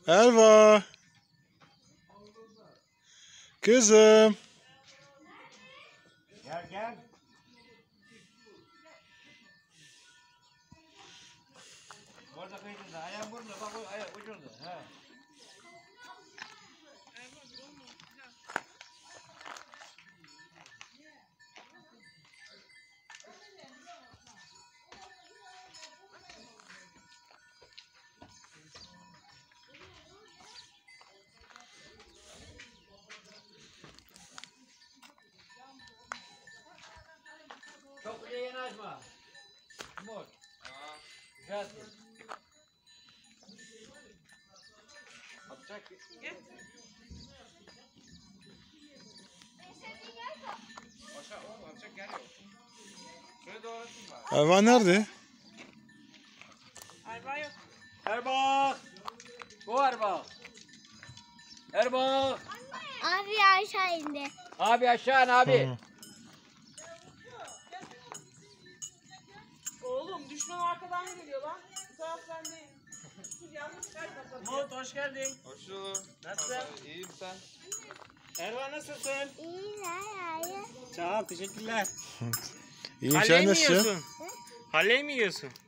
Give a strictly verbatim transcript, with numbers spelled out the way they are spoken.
Erva. Kızım. Gel gel. Burada kıyıda. Ayağım burada. Bak o ayak ucunda. He. Çok bile yanaşma. Umut. Güzelsin. Atacak. Gel. Aşağı oğlum atacak yer yok. Şöyle doğru atayım bari. Erva nerede? Erva yok. Erbak. Bu Erbak. Erbak. Abi aşağı indi. Abi aşağı in abi. Hı. Oğlum düşman arkadan geliyor lan. Bu taraf bendeyim. Yanlış kaçma tabii. Umut hoş geldin. Hoş bulduk. Nasılsın? İyiyim sen. Erva nasılsın? İyi lan abi. Sağ ol teşekkürler. İyiyim Halleyi sen mi nasılsın? yiyorsun? Halleyi mi yiyorsun?